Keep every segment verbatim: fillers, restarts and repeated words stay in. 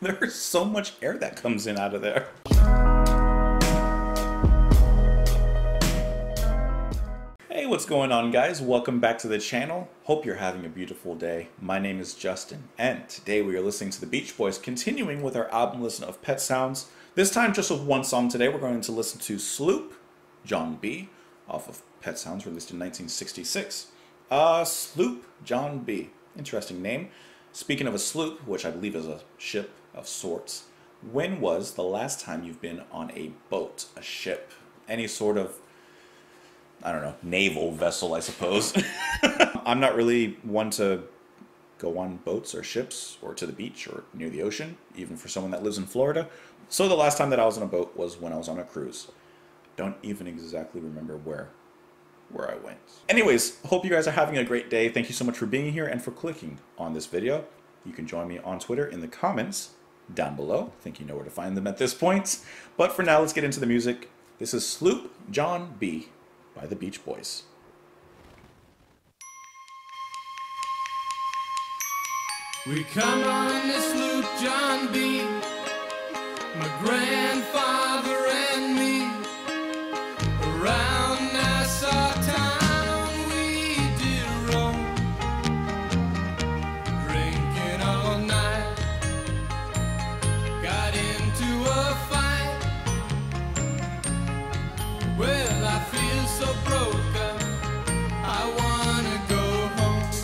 There's so much air that comes in out of there. Hey, what's going on, guys? Welcome back to the channel. Hope you're having a beautiful day. My name is Justin, and today we are listening to the Beach Boys, continuing with our album listen of pet sounds. This time just with one song today. We're going to listen to Sloop, John B, off of Pet Sounds, released in nineteen sixty-six. Uh, Sloop, John B. Interesting name. Speaking of a sloop, which I believe is a ship of sorts, when was the last time you've been on a boat, a ship, any sort of, I don't know, naval vessel, I suppose? I'm not really one to go on boats or ships or to the beach or near the ocean, even for someone that lives in Florida. So the last time that I was on a boat was when I was on a cruise. Don't even exactly remember where where I went. Anyways, hope you guys are having a great day. Thank you so much for being here and for clicking on this video. You can join me on Twitter in the comments down below. I think you know where to find them at this point. But for now, let's get into the music. This is Sloop, John B by the Beach Boys. We come on the sloop, John B, my grandfather and me, around Nassau town we did roam, drinking all night, got into a fight. Well, I feel so broke up, I wanna go home.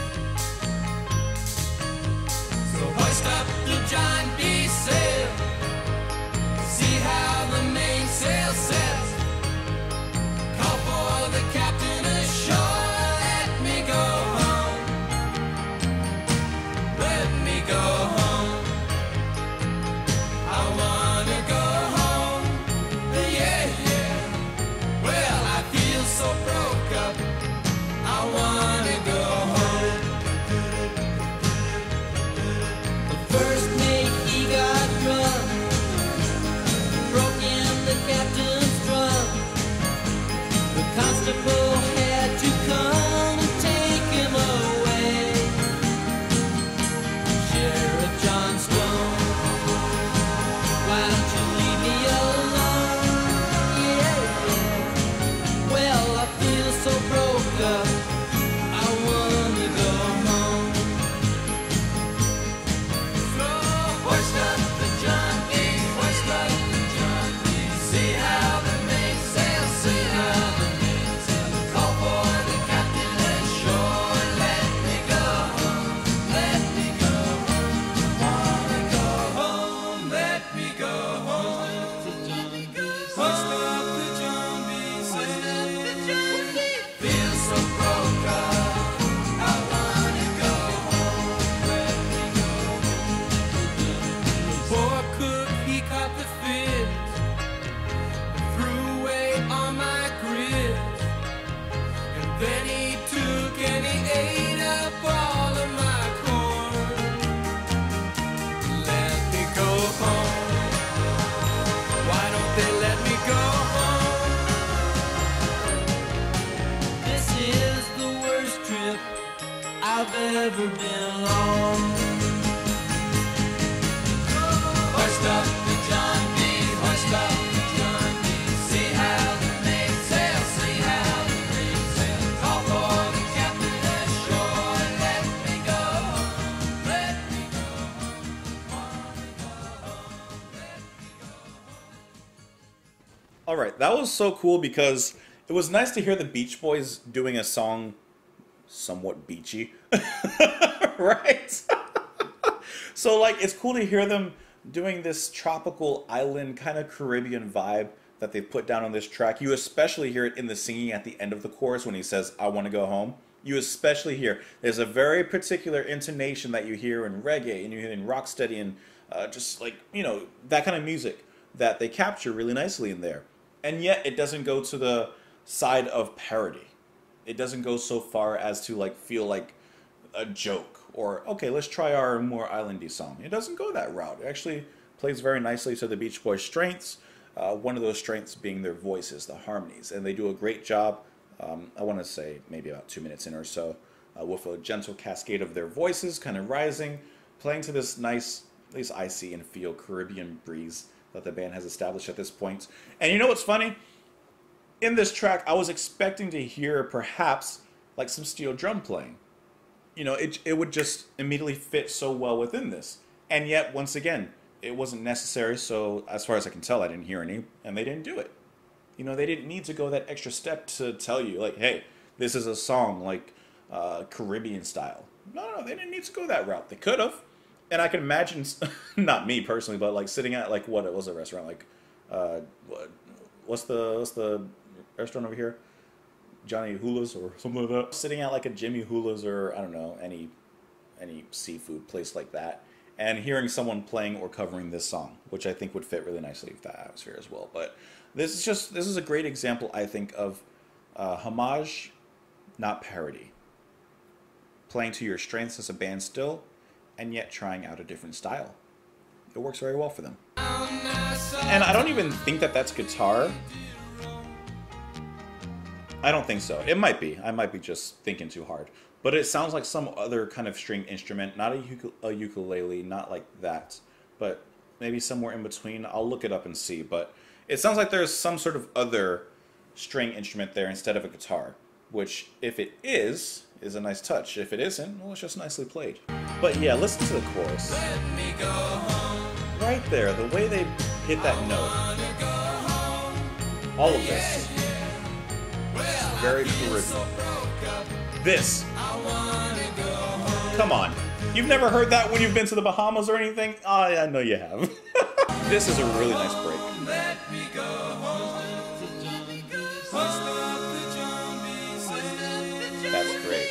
So hoist up the John B sail, see how the mainsail sets. Call for the captain ashore, let me go home, let me go home. I wanna go home, yeah, yeah. Well, I feel so broke up, I wanna go home. The first mate, he got drunk, broke in the captain's trunk. The constable had to come and take him away. Sheriff John Stone, why don't you leave me alone? Yeah, yeah. Well, I feel so broke up, I wanna go home. So hoist up the John B, hoist up the John B, see how the mainsail, see how the mainsail. Call for the captain ashore, let me go home, let me go home. Wanna go home, let me go home. Hoist up the John B, hoist up the John B. Feel so broke up, I wanna go home, let me go home. The poor cook, he caught the fish, threw away all my grits, and then he took and he ate up all of my corn. Let me go home, why don't they let me go home? This is the worst trip I've ever been on. Hoist up the John B, hoist up the John B, see how the mainsail, see how the mainsail. Call for the captain ashore, let me go home, let me go home. Wanna go home, let me go home. Alright, that was so cool because it was nice to hear the Beach Boys doing a song somewhat beachy. Right? So, like, it's cool to hear them doing this tropical island kind of Caribbean vibe that they put down on this track. You especially hear it in the singing at the end of the chorus when he says, I want to go home. You especially hear, there's a very particular intonation that you hear in reggae and you hear in rocksteady and uh, just like, you know, that kind of music that they capture really nicely in there. And yet it doesn't go to the side of parody. It doesn't go so far as to like feel like a joke or, okay, let's try our more islandy song. It doesn't go that route. It actually plays very nicely to the Beach Boys' strengths. Uh, one of those strengths being their voices, the harmonies. And they do a great job, um, I want to say maybe about two minutes in or so, uh, with a gentle cascade of their voices kind of rising, playing to this nice at least I see and feel, Caribbean breeze that the band has established at this point. And you know what's funny? In this track, I was expecting to hear perhaps like some steel drum playing. You know, it, it would just immediately fit so well within this. And yet, once again, it wasn't necessary, so as far as I can tell, I didn't hear any, and they didn't do it. You know, they didn't need to go that extra step to tell you, like, hey, this is a song, like, uh, Caribbean style. No, no, they didn't need to go that route. They could have. And I can imagine, not me personally, but, like, sitting at, like, what, it was a restaurant, like, uh, what, what's the, what's the restaurant over here? Johnny Hula's or something like that. Sitting at, like, a Jimmy Hula's or, I don't know, any, any seafood place like that. And hearing someone playing or covering this song, which I think would fit really nicely with that atmosphere as well. But this is just, this is a great example, I think, of uh, homage, not parody. Playing to your strengths as a band still, and yet trying out a different style. It works very well for them. And I don't even think that that's guitar. I don't think so. It might be. I might be just thinking too hard. But it sounds like some other kind of string instrument, not a, uk a ukulele, not like that, but maybe somewhere in between. I'll look it up and see, but it sounds like there's some sort of other string instrument there instead of a guitar, which, if it is, is a nice touch. If it isn't, well, it's just nicely played. But yeah, listen to the chorus. Right there, the way they hit that note. All of this. Very Caribbean. This. Come on. You've never heard that when you've been to the Bahamas or anything? Oh, yeah, I know you have. This is a really nice break. That's great.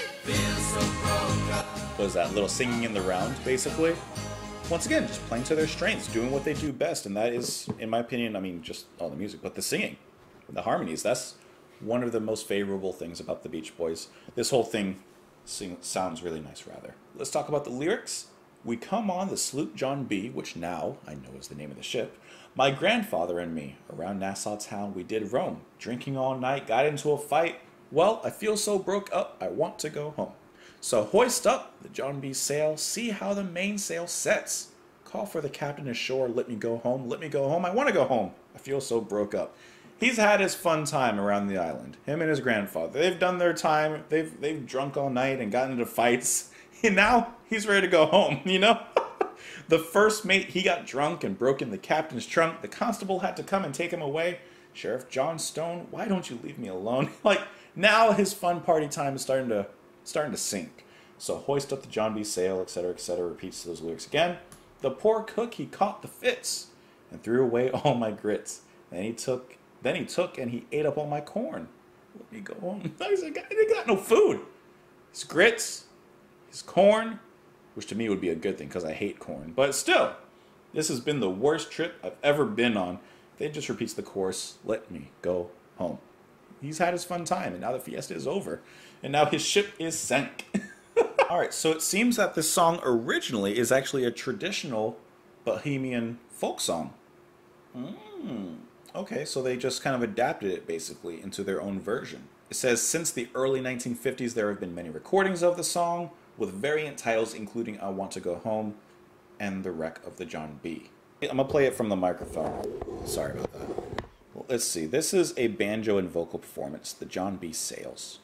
What is that? Little singing in the round, basically? Once again, just playing to their strengths, doing what they do best, and that is, in my opinion, I mean, just all the music, but the singing, the harmonies, that's one of the most favorable things about the Beach Boys. This whole thing sing, sounds really nice, rather. Let's talk about the lyrics. We come on the Sloop John B, which now I know is the name of the ship. My grandfather and me, around Nassau town we did roam, drinking all night, got into a fight. Well, I feel so broke up, I want to go home. So hoist up the John B sail, see how the mainsail sets. Call for the captain ashore, let me go home, let me go home, I want to go home. I feel so broke up. He's had his fun time around the island. Him and his grandfather. They've done their time. They've they've drunk all night and gotten into fights. And now he's ready to go home, you know? The first mate, he got drunk and broke in the captain's trunk. The constable had to come and take him away. Sheriff John Stone, why don't you leave me alone? Like, now his fun party time is starting to starting to sink. So hoist up the John B sail, et cetera, et cetera. Repeats those lyrics again. The poor cook, he caught the fits and threw away all my grits. Then he took... Then he took and he ate up all my corn. Let me go home. I said, he got no food. His grits, his corn, which to me would be a good thing because I hate corn. But still, this has been the worst trip I've ever been on. Then just repeats the chorus, let me go home. He's had his fun time, and now the fiesta is over. And now his ship is sank. Alright, so it seems that this song originally is actually a traditional Bohemian folk song. Mmm. Okay, so they just kind of adapted it, basically, into their own version. It says, since the early nineteen fifties, there have been many recordings of the song, with variant titles including I Want to Go Home and The Wreck of the John B. I'm going to play it from the microphone. Sorry about that. Well, let's see. This is a banjo and vocal performance, The John B Sails.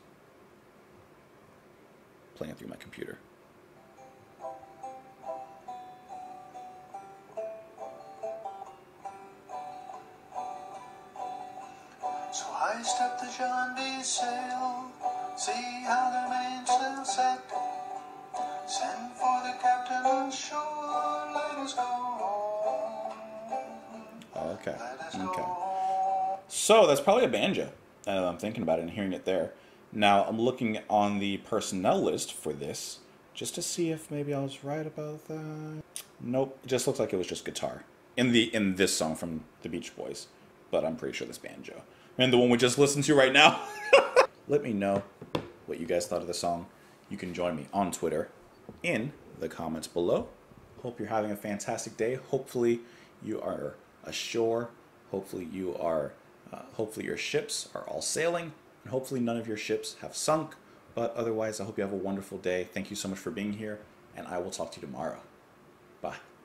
Playing it through my computer. So I stepped the John B sail, see how the mainsail set. Send for the captain on shore, let us go home. Okay, Let us go okay. home. So that's probably a banjo, now that I'm thinking about it and hearing it there. Now I'm looking on the personnel list for this, just to see if maybe I was right about that. Nope, it just looks like it was just guitar. In the in this song from the Beach Boys, but I'm pretty sure this banjo. And the one we just listened to right now. Let me know what you guys thought of the song. You can join me on Twitter in the comments below. Hope you're having a fantastic day. Hopefully you are ashore. Hopefully you are, uh, hopefully your ships are all sailing. And hopefully none of your ships have sunk. But otherwise, I hope you have a wonderful day. Thank you so much for being here. And I will talk to you tomorrow. Bye.